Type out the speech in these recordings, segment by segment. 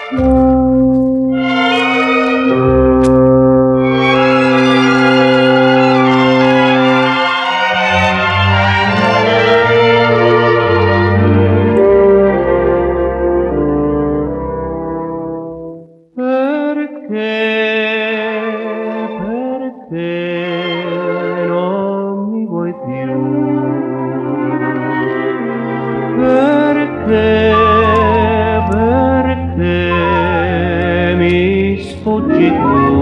Perché non mi vuoi più? Perché mi sfuggi tu?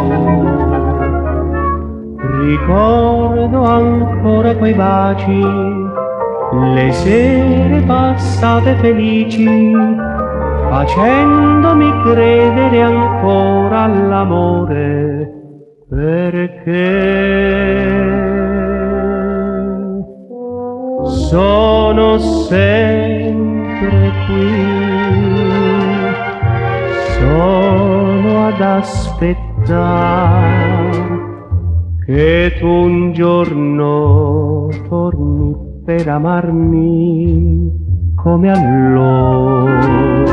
Ricordo ancora quei baci, le sere passate felici, facendomi credere ancora all'amore. Perché sono sempre qui, sono ad aspettare che tu un giorno torni per amarmi come allora.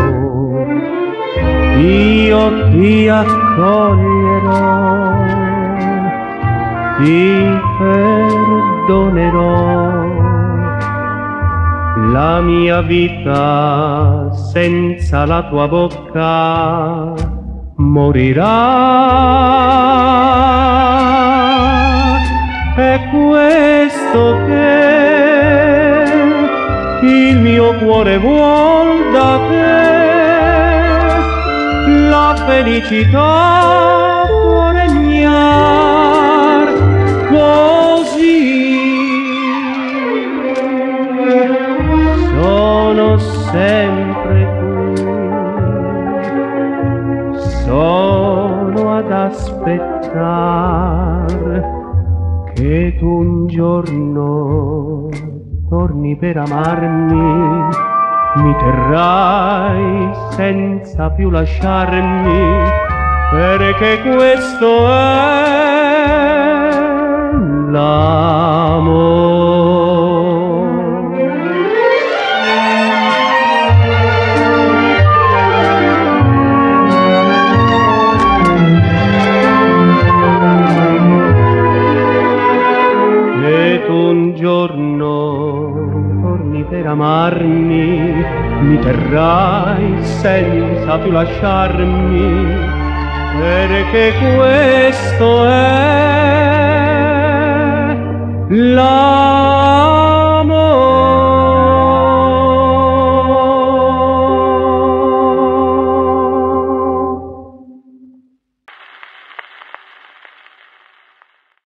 Io ti accoglierò, ti perdonerò, la mia vita senza la tua bocca morirà. È questo che il mio cuore vuol da te, la felicità può regnar così. Sono sempre qui, sono ad aspettare che tu un giorno torni per amarmi, mi terrai senza più lasciarmi, perché questo è l'amore. Che tu un giorno torni per amarmi, mi terrai senza più lasciarmi, perché questo è l'amore.